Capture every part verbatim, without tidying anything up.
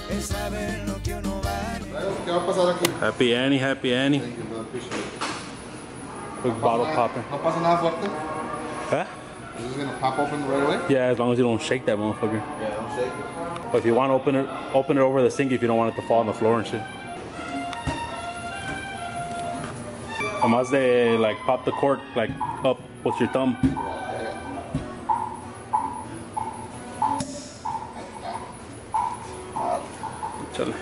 es saber lo que uno vale. ¿Qué va a pasar aquí? Happy Annie, happy Annie. Thank you, brother. Appreciate it. Big bottle popping. ¿No pasa nada fuerte? Huh? Is this gonna pop open right away? Yeah, as long as you don't shake that motherfucker. Yeah, don't shake it. But if you want to open it, open it over the sink if you don't want it to fall on the floor and shit. Nomás de like pop the cork like up with your thumb. Chale.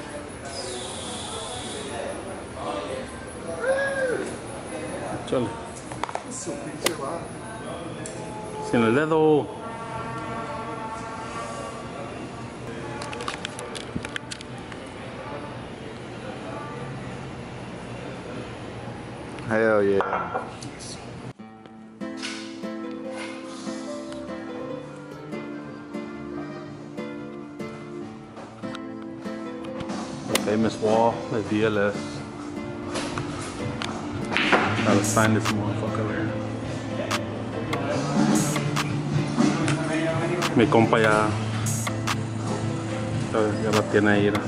Chale. Su pinche va. Sin el dedo. Hell yeah. The famous wall, the D L S. Gotta sign this motherfucker there. Mi compa ya, ya, ya la tiene ahí. ¿No?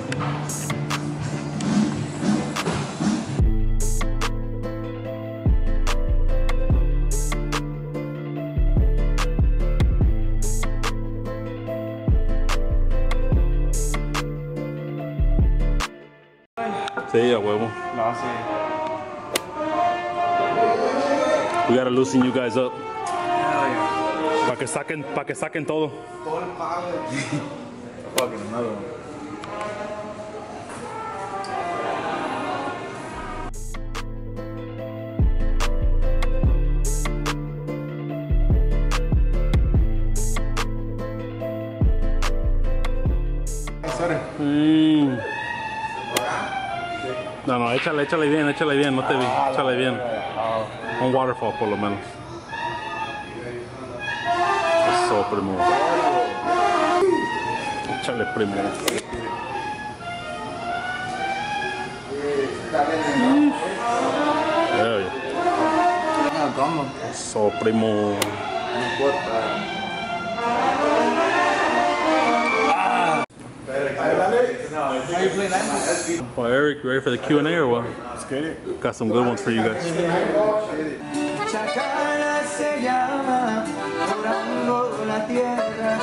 Sí, a huevo. No, sí. We gotta loosen you guys up. Hell yeah. Para que saquen, para que saquen todo. Todo el pago. Fucking another one. Mm. No, no, échale, échale bien, échale bien, no te vi, échale bien. Un waterfall por lo menos. Eso, primo. Échale, primo. Yeah. Eso, primo. Well, Eric, you ready for the Q and A or what? Let's get it. Got some good ones for you guys. Chacala se llama, orando la tierra,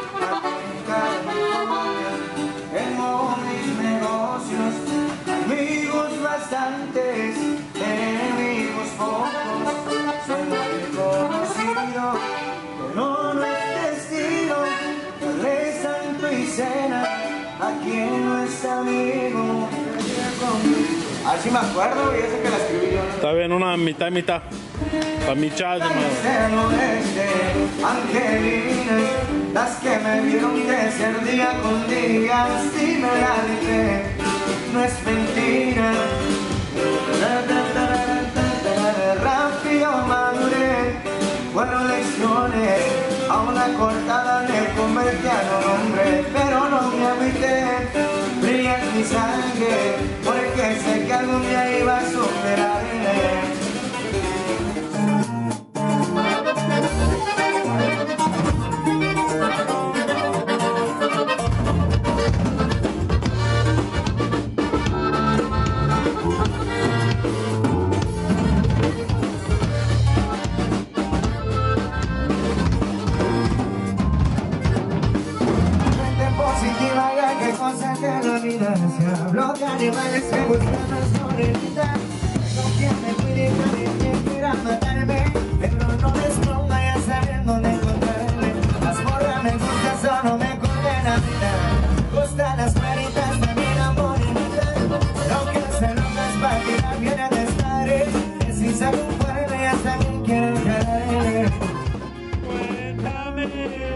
tengo mis negocios, amigos bastantes, enemigos pocos, soy muy conocido, pero no es testigo, de santo y cena, aquí no es amigo. Así me acuerdo, y ese que la escribí yo. Está bien, una mitad y mitad. La mitad, hermano. Angelinas, las que me vieron crecer día con día, si me la dejé, no es mentira. Rápido maduré, fueron lecciones, a una cortada me convertí a un hombre, pero no me agüité, brilla en mi sangre, porque sé que algún día iba a superarme. Cosas de la vida, se habló de animales que buscan las morenitas. No quien me cuide y quien quiera matarme, pero no les ponga ya sabiendo dónde encontrarme. Las morras me gustan, solo me condena vida. Gustan las maritas de mi morenita, lo que hacen locas para tirar viene de estar. Que si saco un cuerno ya saben quieren caer. Cuéntame.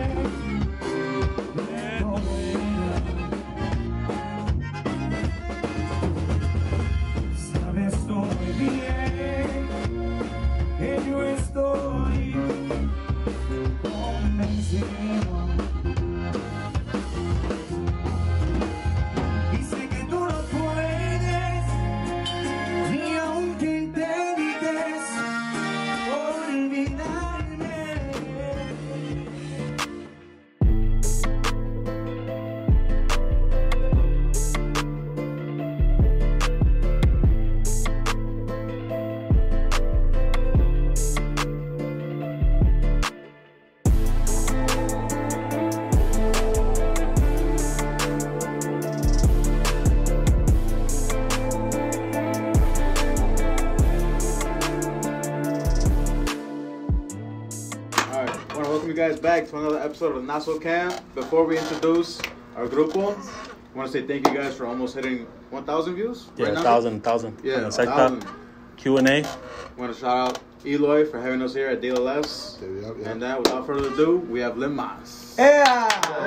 back to another episode of Not So Camp. Before we introduce our grupo, I want to say thank you guys for almost hitting one thousand views. Yeah, right a now? thousand, thousand. Yeah, And a it's like thousand. that. Q and A. I want to shout out Eloy for having us here at De La Les. Yep, yep. And then, without further ado, we have Lim Mas. ¡Ea!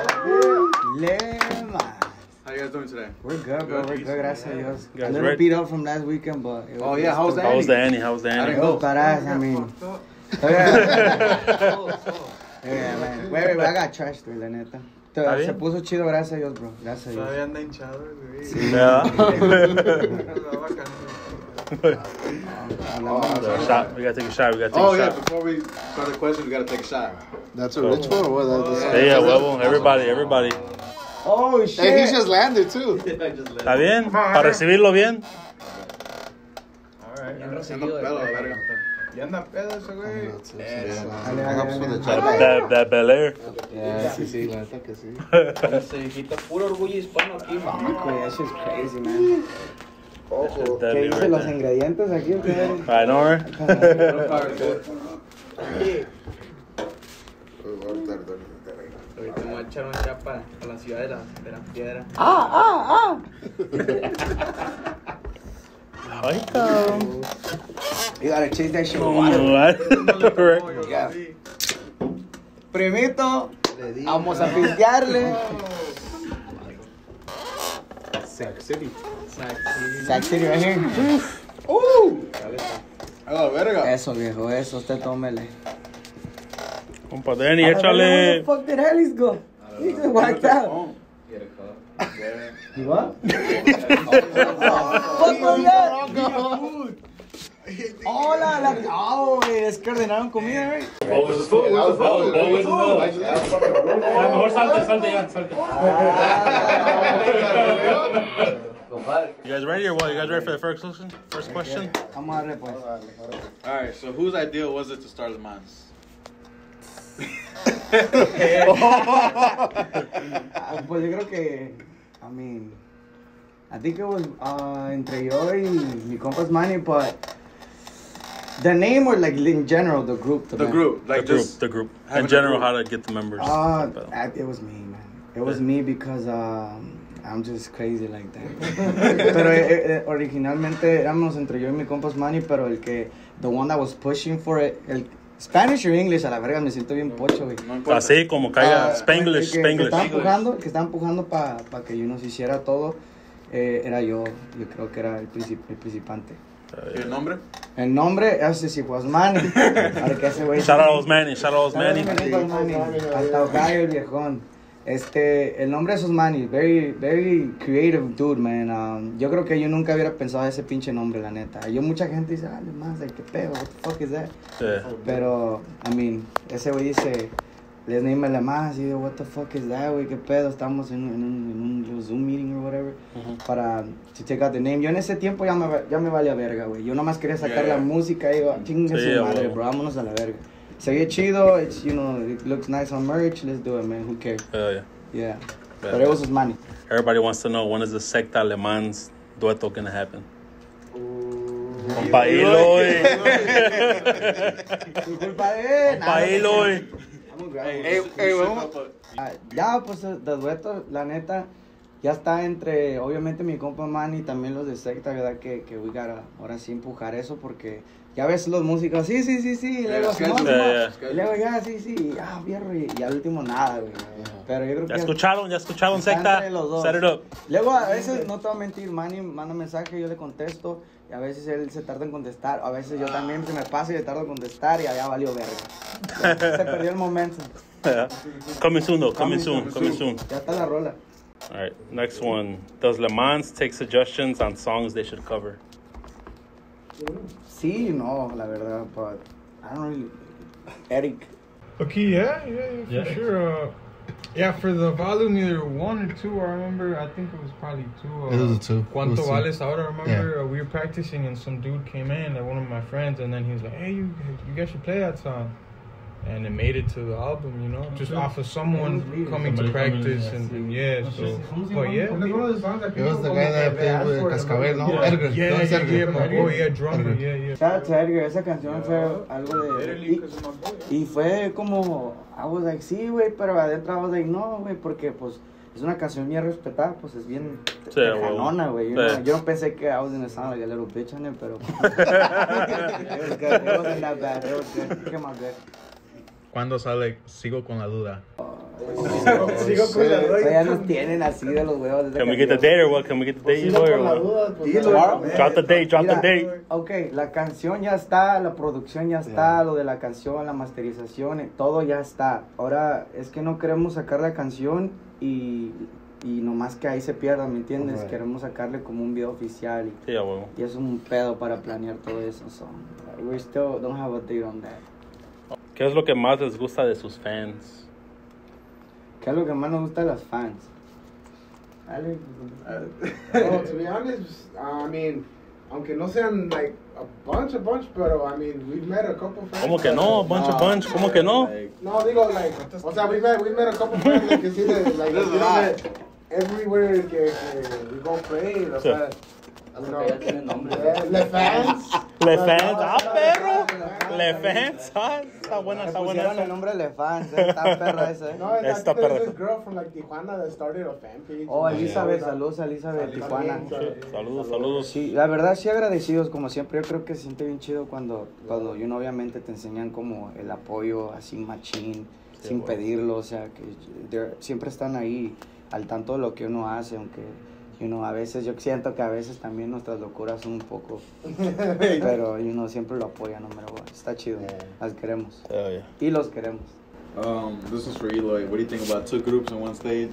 Lema. How you guys doing today? We're good, bro. We're good, gracias a Dios. Guys A little ready? beat up from last weekend, but... It was, Oh, yeah, how was that? How was the Annie? How was the I Annie? didn't It was badass, I mean... Yeah, man. Wait, wait, I got trashed, güey, la neta. ¿Está Se bien? puso chido, gracias a Dios, bro. Gracias a Dios. Todavía anda hinchado, güey. Yeah. Hablamos. Shot. We gotta take a shot. We gotta take Oh, a yeah, shot. before we start the questions, we got to take a shot. That's a ritual or what? That's- Yeah, yeah, huevo. Everybody, everybody. Oh, shit. Hey, he just landed too. ¿Está bien? Para recibirlo bien. Ya anda pedo, la verga. Ya anda pedo ese güey. Helps with the That, jet lag. that, that Bel Air. Yeah, sí, sí, la neta que sí. Puro orgullo hispano aquí, Fuck, güey, that shit's crazy, man. Ojo. ¿Qué Deadly dice right los there. ingredientes aquí? ¿O qué? I know, right? Ahorita me voy a echar una chapa a la ciudad de la, de la piedra. Ay, cabrón. You gotta chase that shit with water. Right. Yeah. Primito, vamos a pistearle. Sac City. Sac City right here. Uh. Oh, verga. Eso, viejo, eso, usted tómele. Compa Danny, Where the échale. fuck did Hellis go? He just whacked out. You what? Fuck was that? Oh, la, la, oh, güey, es que ordenaron comida, güey. Mejor salte, salte ya, salte. You guys ready or what? You guys ready for the first question? First question? Vamos a darle, pues. Alright, so whose idea was it to start the Mans? Ah, pues yo creo que, I mean, I think it was uh, entre yo y mi compas Manny, but the name or like in general, the group. The band. group, The like group, just the group. having In a general, group. how to get the members. Uh, I- it was me, man. It was me because um, I'm just crazy like that. Pero eh, eh, originalmente éramos entre yo y mi compas Manny, pero el que, the one that was pushing for it, el Spanish or English, a la verga, me siento bien pocho, güey. No importa. Así como caiga. Ah, Spanglish, el que, que Spanglish. estaba empujando, que estaba empujando para pa que yo nos hiciera todo, eh, era yo. Yo creo que era el, princip el principante. ¿Y el nombre? El nombre, ese sí fue Osmani. Para que ese güey. Shout out Osmani, shout out Osmani. Osmani. Hasta Ohio, el viejón. Este, el nombre es Osmani. Very, very creative dude, man. Um, yo creo que yo nunca hubiera pensado ese pinche nombre, la neta. Yo, mucha gente dice, ah, más, like, qué pedo, what the fuck is that? Yeah. Pero, I mean, ese güey dice, les name le más, y yo, what the fuck is that, güey, qué pedo, estamos en, en, un, en un little Zoom meeting or whatever, para to take out the name. Yo en ese tiempo ya me, ya me valía verga, güey. Yo nomás quería sacar Yeah, yeah. la música y digo, chingue Sí, su a madre, huevo. bro, vámonos a la verga. Se ve chido, it's, you know, it looks nice on merch, let's do it, man, who cares? Hell yeah. Yeah. Pero it was money. Everybody wants to know, when is the Secta Le Mans dueto gonna happen? Compa Eloy. Su culpa de... Compa Eloy. Hey, hey, vamos. Ah, ya, pues, el dueto, la neta, ya está entre, obviamente, mi compa Manny y también los de Secta, ¿verdad? Que, que we gotta, ahora sí empujar eso, porque ya ves los músicos, sí, sí, sí, sí, y luego, Yeah, Simón, yeah, Simón, yeah. y luego ya, sí, sí, y, ah, fierro, y, y al último nada, güey. Pero yo creo ¿Ya que... escucharon? ¿Ya escucharon está Secta? entre los dos. Set it up. Luego, a veces, no te voy a mentir, Manny manda mensaje, yo le contesto, y a veces él se tarda en contestar, a veces yo también se me pasa y le tardo en contestar, y allá valió verga. Ya, se perdió el momento. Yeah. Coming soon though, coming soon, coming soon. Ya está la rola. All right, next one. Does Le Mans take suggestions on songs they should cover? Sí, no, la verdad, but I don't really... Eric. Okay, yeah, yeah, yeah, for Yeah. sure. Uh, yeah, for the volume, either one or two, I remember, I think it was probably two. Uh, It was a two. It Cuanto was two. Vales Ahora, I remember uh, we were practicing and some dude came in, like one of my friends, and then he was like, hey, you, you guys should play that song. and it made it to the album, you know, just off of someone coming to practice and, and yeah, so, but yeah. It was the guy that played with Cascabel, no? Edgar. Yeah, That was yeah, Edgar. yeah, my boy, yeah, drummer, yeah, yeah. Shout out to Edgar, esa canción fue algo de... Y, y fue como, I was like, sí, güey, pero adentro I was like, no, güey, porque pues es una canción bien respetada, pues es bien Sí, tejanona, güey. sí. Yo, no- yo no pensé que I was gonna sound like a little bitch on it, pero... It was good, it wasn't that bad, it was good, it came out good. ¿Cuándo sale Sigo con la duda? Sigo con la So duda. ya nos tienen así de los huevos. de esa Can we get the canción. date or what? Can we get the date, Sigo boy, con or la what? duda. pues, Dilo, claro, güey. Drop the date, drop the Mira, date. Ok, la canción ya está, la producción ya está, lo de la canción, la masterización, eh, todo ya está. Ahora es que no queremos sacar la canción y, y nomás que ahí se pierda, ¿me entiendes? Right. Queremos sacarle como un video oficial y, Sí, a huevo. y es un pedo para planear todo eso. So, we still don't have a date on that. ¿Qué es lo que más les gusta de sus fans? ¿Qué es lo que más nos gusta de las fans? Alex, Well, to be honest, I mean, aunque no sean like a bunch, a bunch, pero I mean, we've met a couple friends. ¿Cómo que no? Bunch of bunch. ¿Cómo que no? No, digo, like, o sea, we met, we met a couple friends like, que sí, de, like, you know, everywhere que, que we go play, o sea, you know, ya tiene nombre. eh, le fans. Le fans. Ah, perro. Le fans. Ah, está buena, Le está pusieron el buena. nombre de fans, eh, está perra esa. eh. No, I think Esta there's perra. this girl from like Tijuana that started a fan page. Oh, and Elizabeth, stuff. saludos a Elizabeth de Tijuana. Saludos, saludos. Sí, la verdad sí agradecidos como siempre. Yo creo que se siente bien chido cuando, cuando you know, obviamente te enseñan como el apoyo así machín, Sí, sin bueno. pedirlo, o sea, que they're- siempre están ahí al tanto de lo que uno hace, aunque you know, a veces yo siento que a veces también nuestras locuras son un poco, pero you know, siempre lo apoyan, no me lo está chido, las queremos Oh, yeah. y los queremos. Um, this is for Eloy. What do you think about two groups on one stage?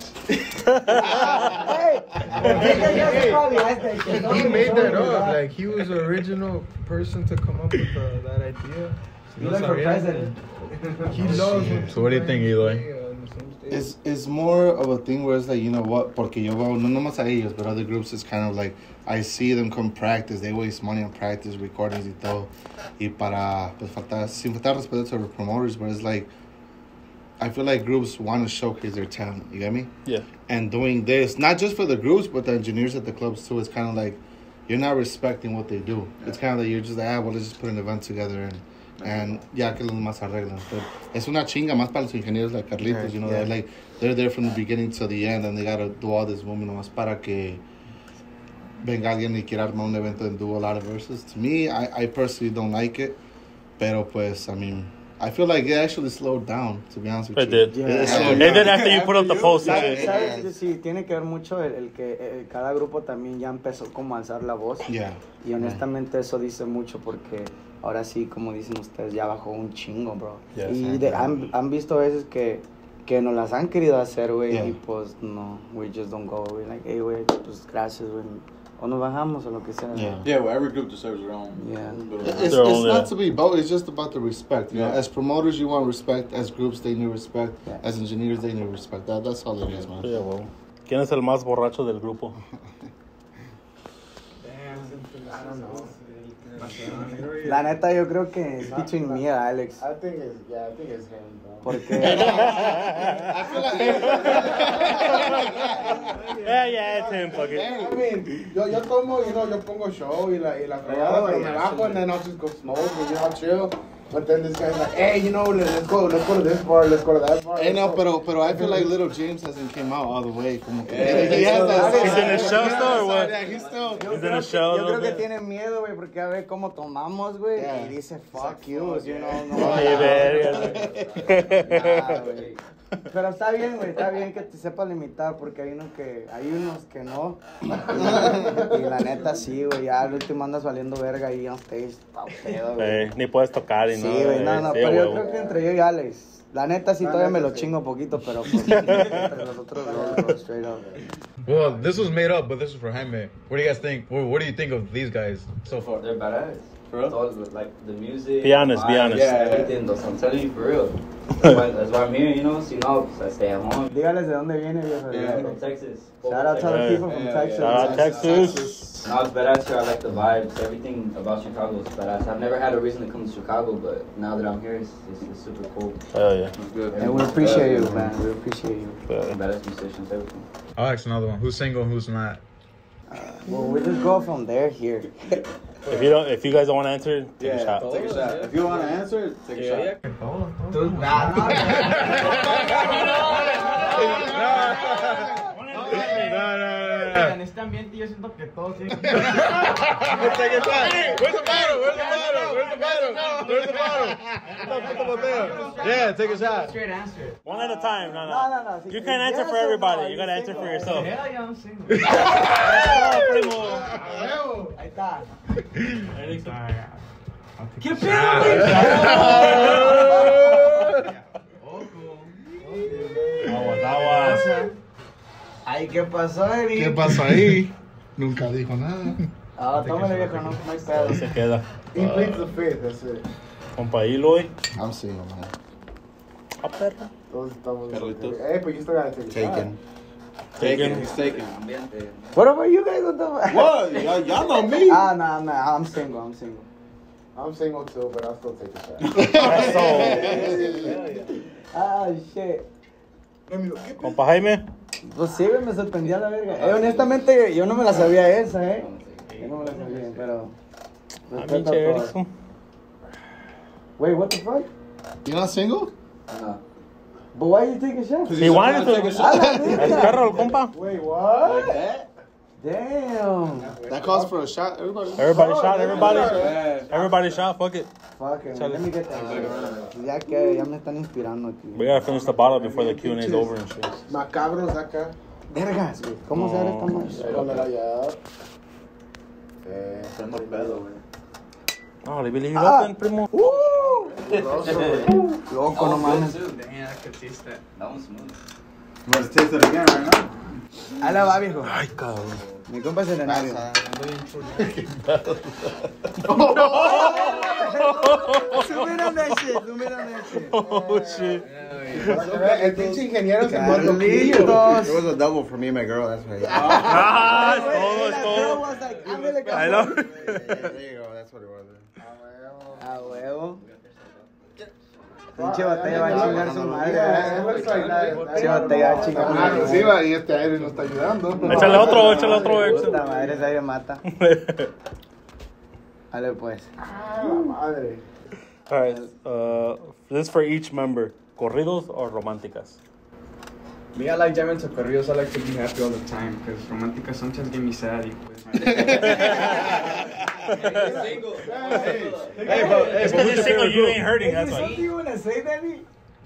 He made that up, like, he was the original person to come up with uh, that idea. He left for president. He loves when So what do you think, Eloy? play, uh, on the same stage. It's, it's more of a thing where it's like, you know what, porque yo veo, no nomás a ellos, but other groups, it's kind of like, I see them come practice, they waste money on practice, recordings y todo, y para, pues faltar, sin faltar respeto to the promoters, but it's like, I feel like groups want to showcase their talent, you get me? Yeah. And doing this, not just for the groups, but the engineers at the clubs too, it's kind of like, you're not respecting what they do. It's kind of like, you're just like, ah, well, let's just put an event together and, and ya que los más arreglan. But es una chinga más para los ingenieros like Carlitos, you know, Yeah. they're like, they're there from the beginning to the end and they gotta do all this movement nomás para que venga alguien y quiera armar un evento and do a lot of verses. To me, I, I personally don't like it, pero pues, I mean, I feel like it actually slowed down, to be honest with It you. did. Yeah. It It slowed did down. after you put up the post and ¿Sabes? shit. ¿Sabes? Sí, tiene que ver mucho el, el que eh, cada grupo también ya empezó como a alzar la voz. Yeah. Y honestamente eso dice mucho porque ahora sí, como dicen ustedes, ya bajó un chingo, bro. Yes. Y de- han, han visto veces que, que nos las han querido hacer, güey, Yeah. y pues no, we just don't go, güey. Like, hey, güey, pues gracias, güey. O nos bajamos o lo que sea. Yeah. Yeah, well, every group deserves their own. Yeah. little- It's, They're it's all not there. to be both. It's just about the respect. You know, Yeah. as promoters, you want respect. As groups, they need respect. Yeah. As engineers, they need respect. That, that's all it is, man. Sí, a huevo. ¿Quién es el más borracho del grupo? I don't know. La neta, yo creo que es between me and Alex. I think it's, yeah, I think it's him, bro. Porque. I feel like Yeah, yeah, it's him, fuck it. I mean, yo, yo tomo, you know, yo pongo show y la, y la fregada, Oh, pero me yeah, bajo sí. and then I'll just go smoke and, you know, I'll chill. But then this guy's like, hey, you know, let's go, let's go to this bar, let's go to that bar. I know, pero, pero I feel like Little James hasn't came out all the way. Como que Yeah, he has that. He's in the show still or what? Yeah, he's still. He's in the show. a Yo little creo que bit. tiene miedo, güey, porque a ver cómo tomamos, güey, Yeah. y dice, fuck you, you know, no. Ay, verga. Nah, güey. Pero está bien, güey, está bien que te sepas limitar, porque hay unos que, hay unos que no. Y, y la neta sí, güey, ya al último andas valiendo verga ahí on stage, pa' pedo, güey. Sí, ni puedes tocar y Sí, nada. güey, no, no, Sí, pero yo huevo. creo que entre yo y Alex, la neta sí La todavía neta, me lo sí. chingo poquito, pero pues, entre nosotros dos, bro, straight up. Well, this was made up, but this is for Jaime. What do you guys think? What, what do you think of these guys so far? They're badass. For real? All, like the music. Be honest, be vibes, honest. Yeah, yeah. Everything, though. I'm telling you for real. That's why, that's why I'm here, you know. So, you know, so I stay at home. Dígales de dónde viene, viejo. Yeah. I'm from Texas. Shout out to the Yeah. people from Yeah, Texas. yeah. Shout out Texas. No, it's badass here. I like the vibes. Everything about Chicago is badass. I've never had a reason to come to Chicago, but now that I'm here, it's, it's, it's super cool. Hell yeah. That's good. And we appreciate you, man. We appreciate you. Yeah. Badass musicians, everything. I'll ask another one. Who's single, who's not? Well, we just go from there here. If you don't, if you guys don't want to answer, take a Yeah, shot. take a shot. If you want to answer, take a shot. No, no, no, En este ambiente yo siento que todos tienen. Take a shot. Where's the bottle? Where's the bottle? Where's the bottle? Where's the bottle? Put the botella. Yeah, take a shot. Straight answer. One at a time. No, no. No, no, no. Si You quieres, can't answer yes for or everybody. no, You gotta answer for single. yourself. Hell yeah, I'm single. Oh, primo. Ahí está. ¿Qué pedo, Aguas, aguas. Ay, ¿qué pasó, Eri? ¿Qué pasó ahí? Nunca dijo nada. Ah, tómale, viejo, no, no hay pedo. Ahí se queda. He pleads the fifth, that's it. Compa Eloy. I'm single, man. A perra. Todos estamos... Carlitos. Eh, but you still gotta take a shot. Taken. Taken. He's taken. Ambiente. What about you guys? What the fuck? What? Y'all, y'all know me. Ah, nah, nah, I'm single, I'm single. I'm single too, but I'll still take a shot. That's all. Ah, shit. Compa Jaime. Pues sí, güey, me sorprendió la verga. Eh, honestamente, yo no me la sabía esa, eh. Yo no me la sabía, pero... A mí, respeto a che, todos. Erickson. Wait, what the fuck? You not single? No. But why you take a shot? He wanted to. A la verga. Es perro el compa. Wait, what? Like that? Damn. That calls for a shot, everybody. Everybody shot, everybody. Yeah. Everybody shot, fuck it. Fuck it, Chale. let me get that shit. Ya que ya me están inspirando aquí. We gotta finish the bottle before the Q and A's over and shit. Macabros acá. Vergas, güey. ¿Cómo se abre esta madre? Con la llave. Eh, Estamos pedo, güey. No, le leave Ah. open, primo. Uh, Loco, no mames. Damn, I could taste that. That one's smooth. You want to taste it again right now? Ahí la va, viejo. Ay, cabrón. Mi compa es serenario. Subieron that shit, subieron that shit. Oh, shit. El pinche ingeniero se mandó It was a double for me and my girl, that's right. Ah, es todo, es todo. was like, ándale, I know. There you go, that's what it was. A huevo. Pinche botella va a chingar su madre. Pinche botella va a chingar su Ah, madre. sí, va, y este aire no está ayudando. Échale otro, échale otro, Puta Erickson. madre, ese aire mata. Dale pues. Madre. All right, uh, this is for each member. ¿Corridos o románticas? Me, I like jamming to corridos. I like to be happy all the time because romanticas sometimes get me sad. Y pues, Single. Hey, but, hey, It's but because who's you're your single, favorite you group? ain't hurting, Is that's there why. something you wanna say, Danny?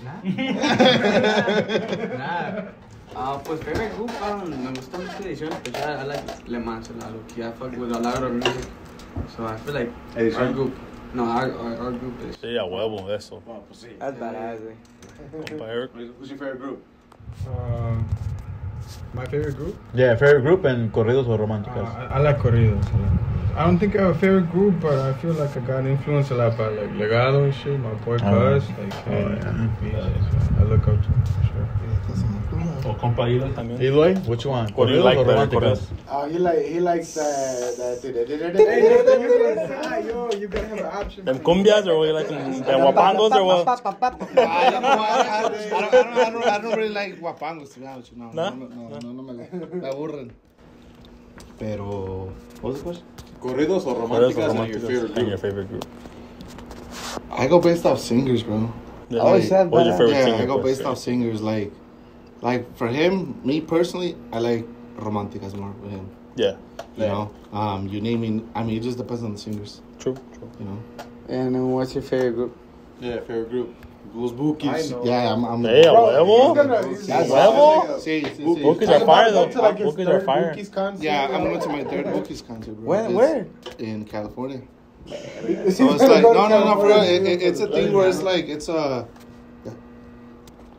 nah. Ah, pues favorite group, um, me gusta mucho edición especial. I like Le Mans a lot. Low-key. I fuck with a lot of music. So I feel like Edición? our group, no, our, our, our group is. Sí, a huevo, eso. Oh, pues sí. That's badass, güey. Compa Eric. Who's your favorite group? Um, my favorite group? Yeah, favorite group and corridos o Uh, románticas. I, I like corridos. I, like, I don't think I have a favorite group, but I feel like I got influenced a lot by like Legado and shit. My boy Oh. Cuz, like, Oh, hey, yeah. he- so I look up to him for sure. O compa Eloy también. Eloy, what you want? What do you Corridos like o better, románticas? corridos? Oh, he like he likes that that. Hey, yo, you gotta have an option. Them cumbias or what you like? Them guapangos or what? I don't know, I, I, I, don't, I, don't, I, don't, I don't really like guapangos, to be honest with you. No, ¿No? no, no, no, no me, me aburren. Pero, what was the question? Corridos or Corridos románticas or and your románticas favorite and group? your favorite group. I go based off singers, bro. Yeah. Oh, is that What's your bad? favorite Yeah, singer? I go pues? based off singers. Like, like for him, me personally, I like romanticas more with him. Yeah, You know, um, you name me. I mean, it just depends on the singers. true, true. You know. And then what's your favorite group? Yeah, favorite group. Los Bookies. Yeah, I'm. I'm Hey, a huevo. That's huevo. Sí, sí, sí. Bookies are fire though. Bookies are fire. Yeah, I'm going to my third Bookies concert, bro. When? It's Where? In California. So it's like no, no, no, for real. It, it, it's a thing where it's like it's a.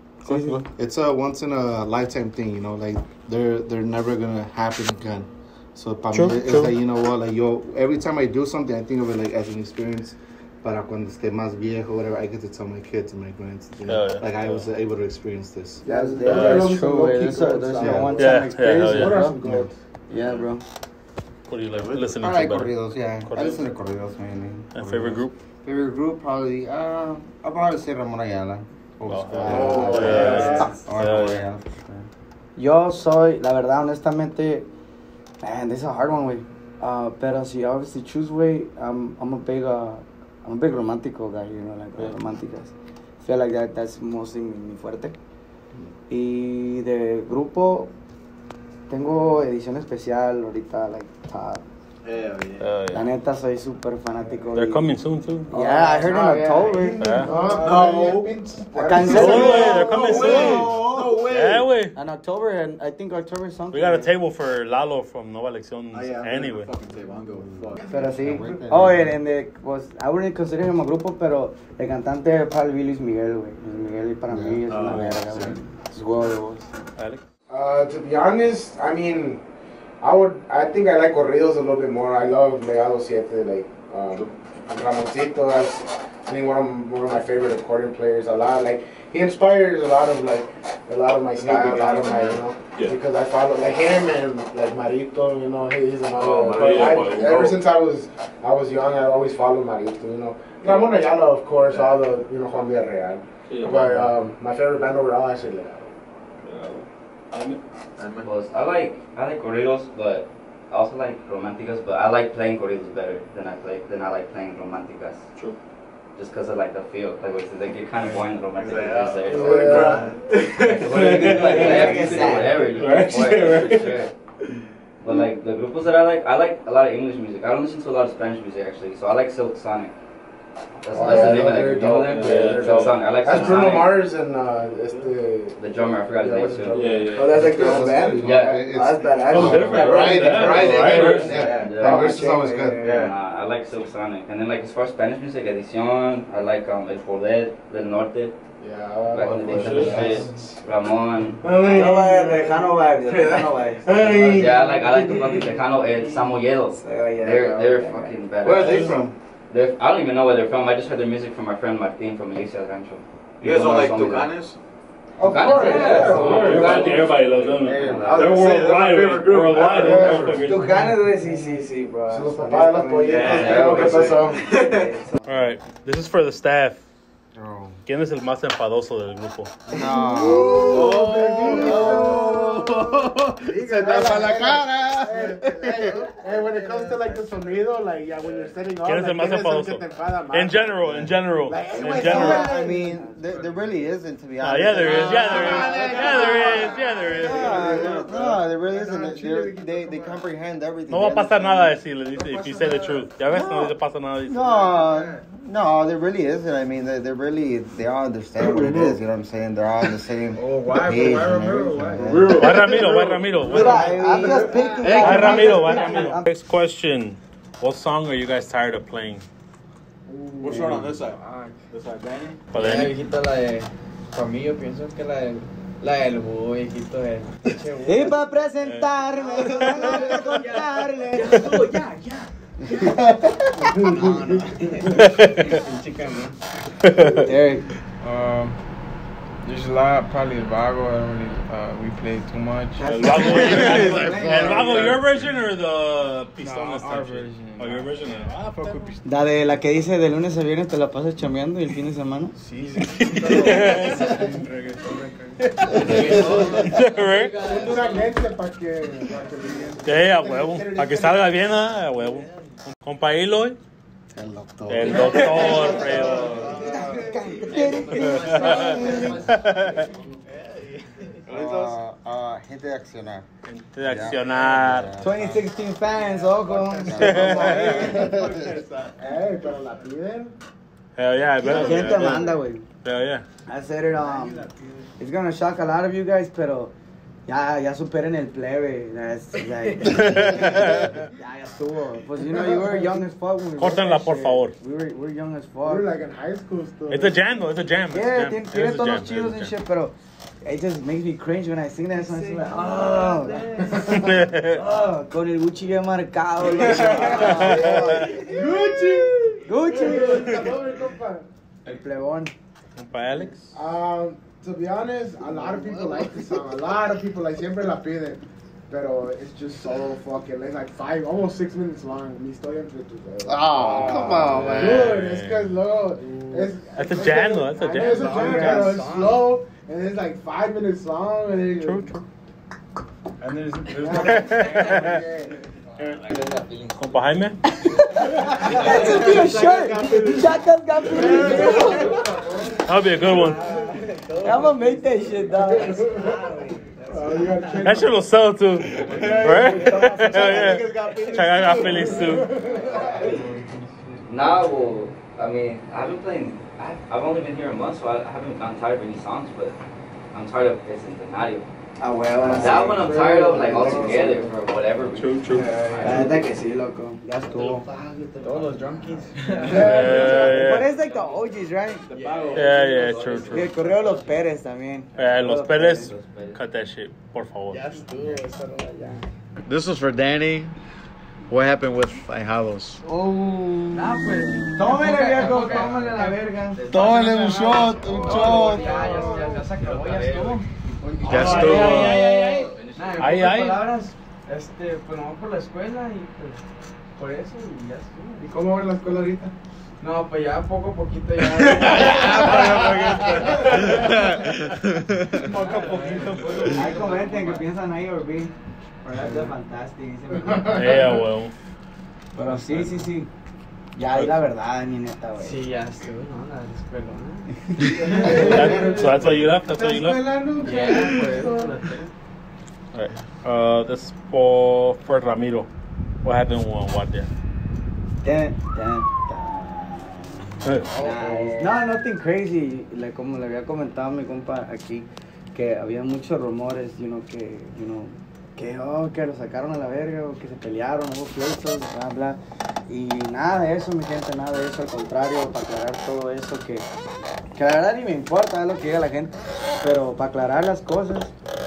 It's a once in a lifetime thing, you know. Like they're they're never gonna happen again. So para True, mí, it's true. like, you know what, like, yo, every time I do something, I think of it like as an experience. Para cuando esté más viejo, whatever, I get to tell my kids and my grands, you know, Yeah, yeah. like I was able to experience this. Yeah, That's, those are that's some true, low-key güey. Those are, goats, those uh, are yeah. one-time Yeah, yeah, experience, hell yeah. What are bro. some goats? Yeah, bro. What do you like listening I to like better? corridos, yeah. I Corridos? listen to corridos mainly. And favorite group? Favorite group, probably, uh, I'll probably say Ramon Ayala. Old Oh, school. oh, yeah. yeah. Oh, Ramon Ayala, for sure. Yo soy, la verdad, honestamente, man, this is a hard one, güey. Uh, pero si obviously choose, güey, I'm, I'm a big, uh, I'm a big romantico guy, you know, like yeah. románticas. Feel like that, that's mostly mi, mi fuerte. Y de grupo, tengo edición especial ahorita, like, top. Hell yeah. Uh, La yeah. neta, soy super fanático. They're y- coming soon too. Yeah, I heard in Oh, yeah. October. Yeah. No, Cancel. No way, they're coming No soon. way. No way. Yeah, way. In October, and I think October something. We got a table for Lalo from Nova Elecciones Oh, yeah, I'm anyway. fucking table. I'm going fuck. Pero sí. Ahorita, Oh, ¿no? and, and the, was, I wouldn't consider him a grupo, pero el cantante probably Luis Miguel, güey. Luis Miguel y para mí es Oh, una verga, sí. güey. Es huevo de voz. Alex? Uh, to be honest, I mean, I would, I think I like corridos a little bit more. I love Legado Siete, like, um, Ramoncito, that's, I think one of, one of my favorite accordion players. A lot, like, he inspires a lot of, like, a lot of my style, a lot of my, you know, Yeah. because I follow, like, him and, like, Marito, you know, he- he's another, Oh, but Marito, I, Marito. ever since I was, I was young, I always followed Marito, you know. Ramon Ayala, of course, all the, you know, Juan Villarreal. Yeah. But, um, my favorite band overall, I say Legado. Well, I like I like corridos, but I also like romanticas. But I like playing corridos better than I play than I like playing romanticas. True. Just because I like the feel. Like what they get kind of boring. Romanticas. Yeah. Like, Yeah. what are you gonna like? Like, you can do whatever. You Right, can right. for sure. But like the grupos that I like, I like a lot of English music. I don't listen to a lot of Spanish music actually. So I like Silk Sonic. That's, Oh, that's yeah, the name of they're it. You know dope. them? Yeah, they're Silk dope. Sonic. I like That's Silk Bruno Sonic. Mars and uh, este. The drummer, I forgot his Yeah, name what's the too. drummer? Yeah, yeah. Oh, that's like their own band. Yeah. It's, Oh, that's badass. Oh, different. Right, Yeah, right, right. right. Yeah. Yeah, Yeah. that verse is always good. Yeah, nah, I like Silk Sonic. And then like as far as Spanish music, Edición, I like um, El Poder del Norte, Yeah. back in the day, for sure. shit. Ramon. Tejano vibes, Tejano vibes. Yeah, I like I like the fucking Tejano, El Samoyedos. Oh, yeah, They're bro. they're fucking badass. Where are they from? They're, I don't even know where they're from. I just heard their music from my friend Martin from Alicia Rancho. You guys don't like Told me that. Tucanes? Of Tucanes, course, yeah, yeah. of of course. course. Everybody, everybody loves them. I was They're gonna say, they're my worldwide. favorite group. Worldwide. Yeah. those motherfuckers. Tu ganas, güey, sí, sí, sí, bro. Son los papás de las pollitas, Yeah, ¿qué es lo que yeah, pasó? All right, this is for the staff. Oh. ¿Quién es el más enfadoso del grupo? No. Se tapa la cara. Hey, when it comes to like the sonido, like yeah, when you're setting up, ¿Quién es like, el más ¿quién es el enfadoso? que te enfada más? In general, in general, Like, in anyway, general. somebody- I mean, there, there really isn't, to be Ah, honest. yeah, there is. Yeah, there is. Yeah, there is. Yeah, there is. No, no, there really isn't. They're- They, they comprehend everything. No va a They pasar understand. nada si le dice, if you say the truth. Ya ves, no le pasa nada. dice. No, no, there really isn't. I mean, they, they really, they all understand what it is. You know what I'm saying? They're all on the same Oh, why? page Why and Ramiro? everything, Why? man. Why Ramiro? Why Ramiro? Why Ramiro? I'm just picking. Why Ramiro? Why Ramiro? Next question. What song are you guys tired of playing? What's wrong on this side? This side, Danny? For La Danny? viejita, la de. Para mí, yo pienso que la del. La del búho, viejito, es. Y para presentarme, tengo que contarle. Ya, ya. No, no. Chica, no. Eric. Um, there's a lot. Probably El Vago. I don't really. Uh, we play too much. El Vago, El Vago, your version or the Pistones No, our type shit? version. Oh, your version? Ah, Fuck with Pist- La de la que dice de lunes a viernes te la pasas chambeando y el fin de semana. Sí, sí. Reggaetón, reggaetón. Right? Culturalmente, para que, para que digan. Sí, a huevo. Para que salga bien, ah, a huevo. Compa Hilo, eh. El doctor. El doctor, Uh, uh, gente de accionar. Gente de accionar. twenty sixteen fans, ojo. Hey, pero la piden. Hell yeah, I La bet. gente manda, güey. Hell yeah. I said it, um, it's gonna shock a lot of you guys, pero ya, ya superen el plebe. That's like, ya, ya estuvo. Pues, you know, you were young as fuck when we wrote Córtenla, that por shit. favor. We were, we were young as We were fuck. like in high school still. It's a jam, though. It's a jam. It's a Yeah, jam. tiene, It tiene is a todos jam. los It is chidos a and jam. shit, pero it just makes me cringe when I sing that song. It's like, oh, oh, con el Gucci bien marcado. Gucci, Gucci. El plebón. Compa Alex. Um, to be honest, a lot of people like this song. A lot of people like siempre la piden. Pero it's just so fucking, it's like five, almost six minutes long. Ni estoy entre tus dedos. Oh, come on, man. Dude, it's cause luego, it's, That's a jam, though. That's a jam. It's a jam, pero it's slow, and it's like five minutes long. And then True, true. And there's, there's Compa Jaime. That's a new shirt. Shotgun's got feelings. That'll be a good one. I'm gonna make that shit, dog. That shit will sell too, right? Hell yeah. Check, I got feelings too. Nah, well, I mean, I've been playing. I've, I've only been here a month, so I haven't gotten tired of any songs. But I'm tired of El Centenario. Ah, well, That one I'm tired of, like altogether for whatever reason. True, true. La neta que sí, loco. Ya estuvo. Todos los junkies. Yeah, yeah. But it's like the O Gs, right? Yeah, yeah, true, Y true. el correo de los Pérez también. Eh, Los Pérez, cut that shit, por favor. Ya estuvo, esa rola ya. This was for Danny. What happened with Ahijados? Oh. Nah, pues. Tómale, viejo, tómale a la verga. Tómale un shot, un shot. Ya, ya, ya, ya se acabó, ya estuvo. Ya estuvo. Ay, ay, ay, ay. Nah, en Ay, pocas ay. palabras, este, pues no por la escuela y pues por eso y ya estuvo. ¿Y cómo va la escuela ahorita? No, pues ya poco a poquito ya. Poco a poquito. Ahí comenten que piensan ahí o B. ¿Verdad? Es fantástico. Yeah, well. Pero sí, sí, sí. Ya di la verdad, mi neta, güey. Sí, ya estuvo, ¿no? La escuela. That, so that's why you left? That's why you left? Yeah, pues. Alright. Uh, this is for, for Ramiro. What happened when what there? Dun, dun, dun. Nice. No, nothing crazy. Like, como le había comentado a mi compa aquí, que había muchos rumores, you know, que, you know, que, oh, que lo sacaron a la verga, o que se pelearon, hubo pleitos, bla, bla. Y nada de eso, mi gente, nada de eso, al contrario, para aclarar todo eso, que, que la verdad ni me importa es lo que diga la gente, pero para aclarar las cosas,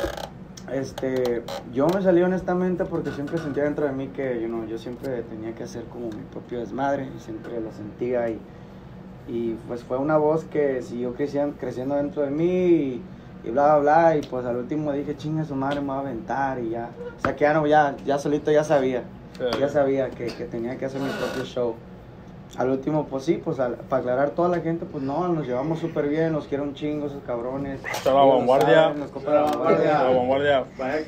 este, yo me salí honestamente porque siempre sentía dentro de mí que, you know, yo siempre tenía que hacer como mi propio desmadre, y siempre lo sentía, y, y pues fue una voz que siguió creciendo, creciendo dentro de mí, y, y bla, bla, bla, y pues al último dije, chinga su madre, me va a aventar, y ya, o sea que ya no, ya, ya solito ya sabía, ya sabía que, que tenía que hacer mi propio show. Al último, pues sí, pues al, para aclarar toda la gente, pues no, nos llevamos súper bien, los quiero un chingo, esos cabrones. Toda la vanguardia. Nos copa la vanguardia. La vanguardia.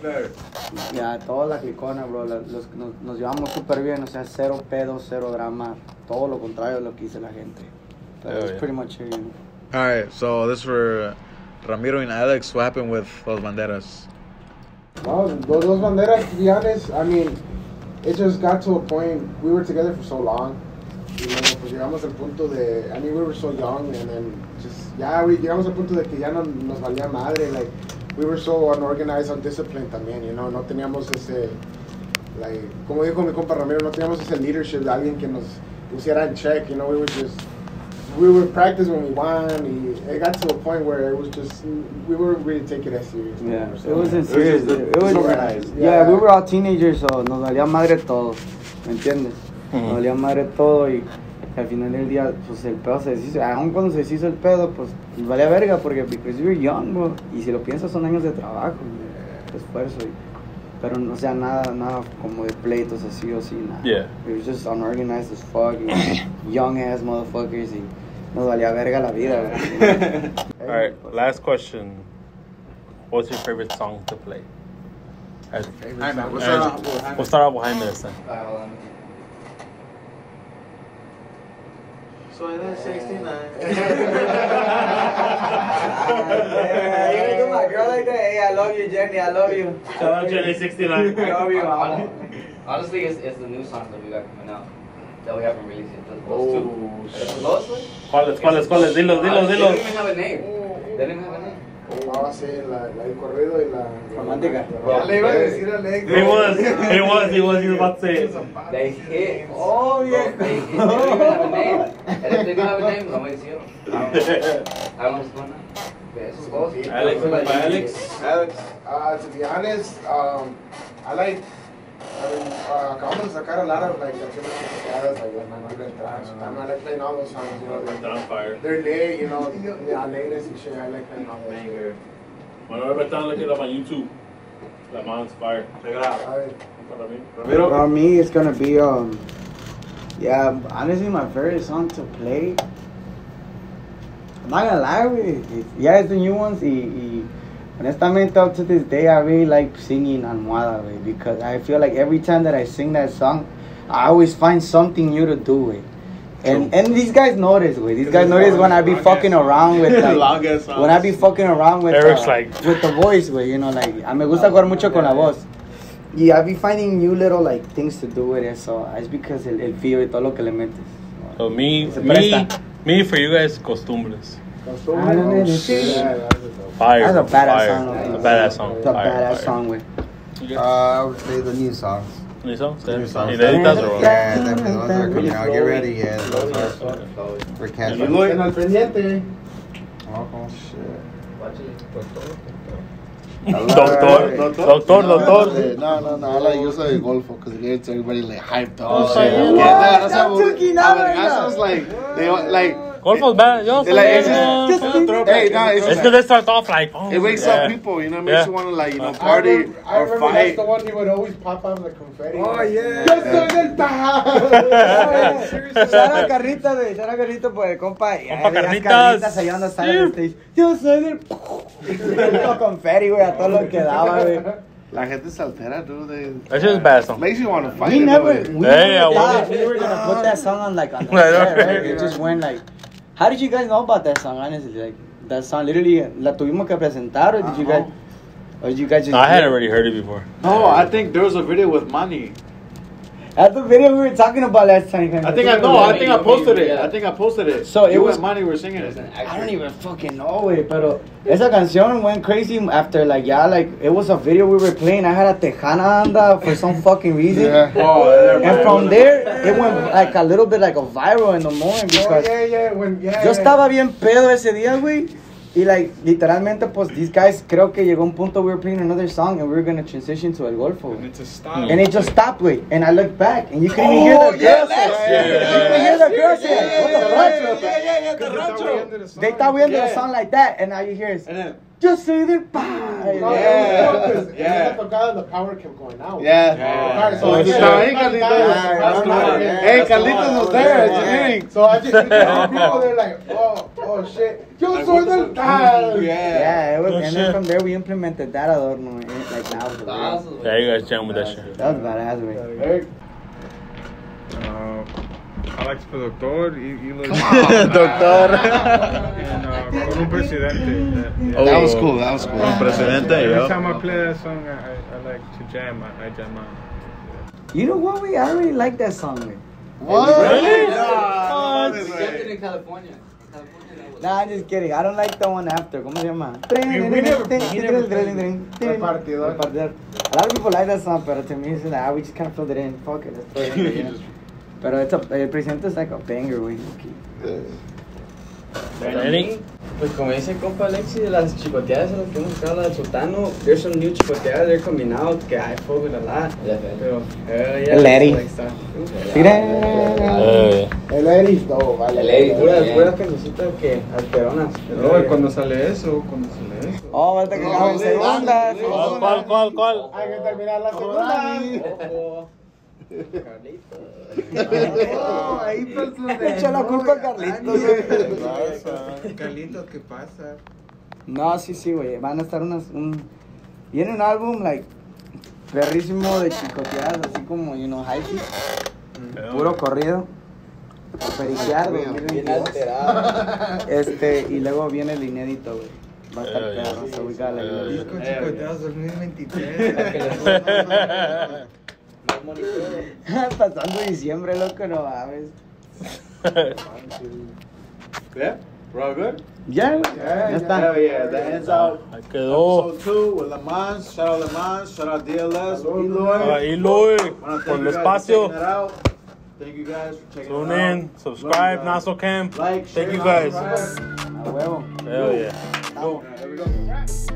Ya, toda la clicona, bro, la- los, nos, nos llevamos súper bien, o sea, cero pedos, cero drama, todo lo contrario de lo que dice la gente. Pero Oh, it's yeah. pretty much it, you know. All right, so this for Ramiro and Alex. What happened with Los Banderas? No, those, those banderas, to be honest, I mean, it just got to a point, we were together for so long, y luego pues llegamos al punto de, I mean, we were so young, and then just, ya, we llegamos al punto de que ya no nos valía madre, like, we were so unorganized, undisciplined también, you know, no teníamos ese, like, como dijo mi compa Ramiro, no teníamos ese leadership de alguien que nos pusiera en check, you know, we were just, we would practice when we won, and it got to a point where it was just, we weren't really taking it serious. Yeah, anymore, so- it wasn't serious. just- It was, organized. yeah, we were all teenagers, so nos valía madre todo, ¿me entiendes? Nos Ujú. valía madre todo y al final del día, pues el pedo se deshizo. Aún cuando se deshizo el pedo, pues nos valía verga porque because we were young, bro. Y si lo piensas, son años de trabajo, de esfuerzo. Y, pero, o sea, nada, nada como de pleitos así o así, nada. Yeah. It was just unorganized as fuck, y young ass motherfuckers, y nos valía verga la vida, bro. Alright, last question. What's your favorite song to play? As- Hi, man. What's as- up? We'll start out with Jaime this time. Alright, hold on. Yeah, you gonna do my girl like that? Hey, I love you, Jenny. I love you. Shout out Jenny sixty-nine. I love you. Hon- Honestly, it's, it's the new songs that we got coming out that we haven't released yet. Those Oh, two. The lowest one? ¿Cuáles, cuáles, cuáles? Dilos, dilos, They dilos. don't even have a name. They don't even have a name. Va a ser la, la del corrido y la... Romántica. Ya le iba a decir a Alex. He was, he was, he was, he was about to say it. They hit. Oh, yeah. They hit. They don't even have a name. And if they don't have a name, no me hicieron. I don't know. I don't know what's going on. Esos dos. Alex, Alex. Alex. Uh, to be honest, um, I like. I mean, uh, acabamos de sacar a lot of like canciones chicoteadas, like Las Manos del Trans. I mean, I like playing all those songs, you know. They're, on fire. they're lit, you know. Yeah, latest and shit. I like playing all that shit. Whenever time look it up on YouTube. La Man's fire. Check it out. For me, it's gonna be um, yeah. Honestly, my favorite song to play. I'm not gonna lie with it. Yeah, it's the new ones. Y, y honestamente, up to this day, I really like singing Almohada, wey, because I feel like every time that I sing that song, I always find something new to do with. And and these guys notice, wey. These guys notice when I be fucking around with like, when I be fucking around with Eric's uh, like with the voice, wey. You know, like a me gusta jugar mucho con la voz. Yeah, I be finding new little like things to do with it. So it's because el, el feel y todo lo que le metes. So me, Se me, presta. me for you guys, Costumbres. I don't know, Fire. That's a badass fire. song. A badass song. It's a Fire, badass fire. song, wey. Uh, I would say the new songs. New songs? New songs. Ineditas or Yeah, definitely. Those are coming out. Get ready, yeah. Those are for catching. En al pendiente. Oh, shit. Doctor, doctor, doctor. No, no, no. I like use the Golfo because it gets everybody like hyped up. Oh, shit. yeah. Yeah, that's how Turkey now, right Avergazos, like, they want, like, Golfo's bad. Yo, Like, it's yeah. just, just hey, no, it's It's just because it starts off like, oh, it wakes yeah. up people, you know, it makes Yeah. you want to like, you know, I party remember, I or remember fight. that's the one he would always pop out the confetti. Oh, yeah. Yo soy del Taja. Shout out Carlitos, güey. Shout out Carlitos por el compa. Compa Carlitas. Carlitas. Allá donde está el stage. Yo soy del. Con confetti, güey, a todo lo que daba, güey. La gente se altera, dude. They, That's just a bad song. makes you want to fight. We it, never, though. we Hey, never I thought wanted- we were gonna put that song on like on the I know. set, right? It just went like. How did you guys know about that song? Honestly, like that song literally la tuvimos que presentar, or did you guys, or did you guys just? No, I had already heard it before. No, I think there was a video with Manny. At the video we were talking about last time. I think I know. I think I posted it. I think I posted it. So it you was- and Manny were singing it. I don't even fucking know, güey, pero esa canción went crazy after, like, yeah, like, it was a video we were playing. I had a Tejana anda for some fucking reason. Yeah. Oh, And from there, it went like a little bit like a viral in the moment Oh, because yeah, yeah, when, yeah. yo estaba bien pedo ese día, güey. Y, like, literalmente, pues, these guys, creo que llegó un punto we were playing another song and we were gonna transition to El Golfo, güey. It's a stop. And it just stopped, wait. And I looked back, and you couldn't even hear the girls say, you couldn't hear the girls say, what the fuck? Yeah, yeah, yeah, the rancho. They thought we ended the song like that, and now you hear it. And then, Just say the No, bye. it was Yeah. dope 'cause Yeah. en esa tocada the power kept going out. Yeah. Yeah. So I just- Estaba ahí, Carlitos. That's the one. Hey, Carlitos was there engineering. So I just people they're like, oh, oh shit. Yo soy del Taja. Yeah, it was, Oh, and shit. then from there we implemented that adorno, eh, like now. For real. Yeah, you guys jam with that shit. That was badass, güey. Eric, Uh, Alex for Doctor y, y los Doctor. and uh, con un presidente. That, yeah. That was cool. That was cool. Presidente, Every yo. time I play that song, I, I, I like to jam. I, I jam out. You know what, we I really like that song, güey. What? in California. Nah, I'm just kidding. I don't like the one after. ¿Cómo se llama? we never- we never played Repartidor. Repartidor. A lot of people like that song, but to me, it's like, ah, we just kind of filled it in. Fuck it, let's throw it in. You know? Pero it's a, el presidente es like a banger, güey. Any? Pues como dice el compa Alexi de las chicoteadas, las que hemos sacado del Sultano, there's some new chicoteadas they're coming out que I fuck with a lot. Pero, uh, yeah, El Eddie. like stuff. Eh, el Eric, no, vale. El Eric. Puras, puras cancioncitas que alteronas. No, cuando sale eso, cuando sale eso. Oh, falta que acabe en segunda. ¿Cuál, cuál, cuál, cuál? Hay que terminar la segunda. Oh, ahí pasó de. Le echó la culpa a Carlitos, güey. Carlitos, ¿qué pasa? No, sí, sí, güey. Van a estar unas. Un, viene un álbum, like, perrísimo de chicoteadas, así como, you know, high puro corrido. A periquear, güey. Bien alterado. Este, y luego viene el inédito, güey. Va a estar Eh, perro, so we got, like, eh, Disco a Chicoteados dos mil veintitrés. little- Pasando diciembre, loco, no mames. yeah, we're all good. Ya, güey, ya está. Hell yeah, that ends out Ahí quedó. episode two with Le Mans. Shout out Le Mans. Shout out D L S. Ah, Eloy. Eloy, Wanna thank por el you guys for espacio. checking it out. Thank you guys for checking Tune it out. in, subscribe, Love you guys. Naso Camp. Like, Thank share, you guys. subscribe. A huevo. Hell yeah. Boom. There we go.